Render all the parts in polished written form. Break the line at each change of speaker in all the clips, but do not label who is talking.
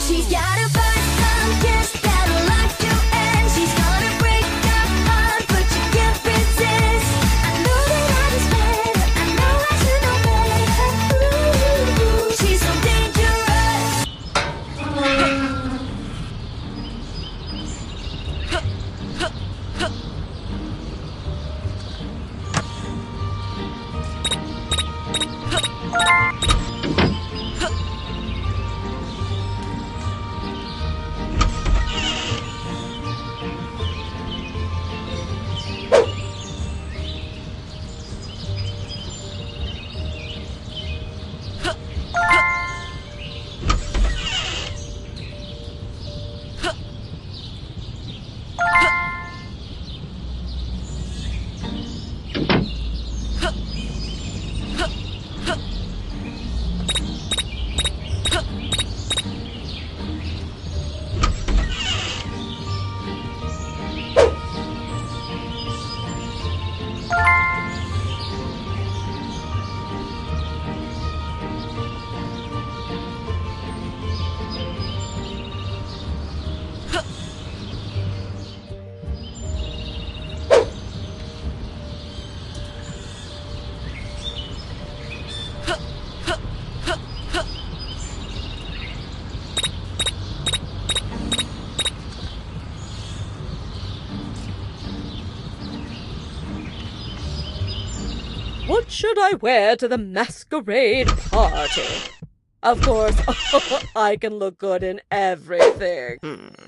She's got a bite, kiss that'll lock you in. She's gonna break your heart, but you can't resist. I know that I just met her, I know I should know better. Ooh, she's so dangerous.
What should I wear to the masquerade party? Of course, I can look good in everything.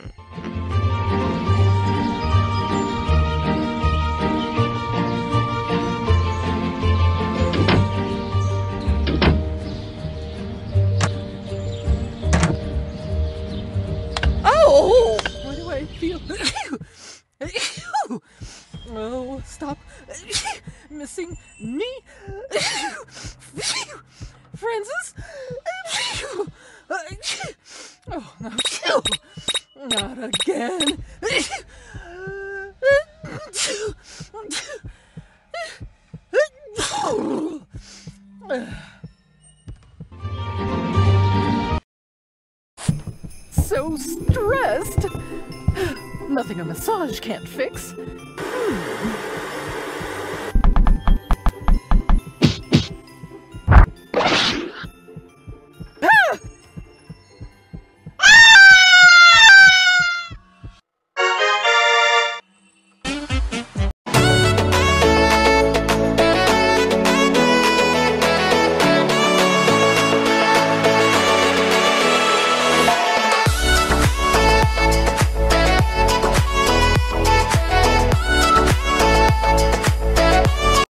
Oh! Why do I feel... Oh, stop missing me. Francis? Oh, no. Not again. So stressed. Nothing a massage can't fix.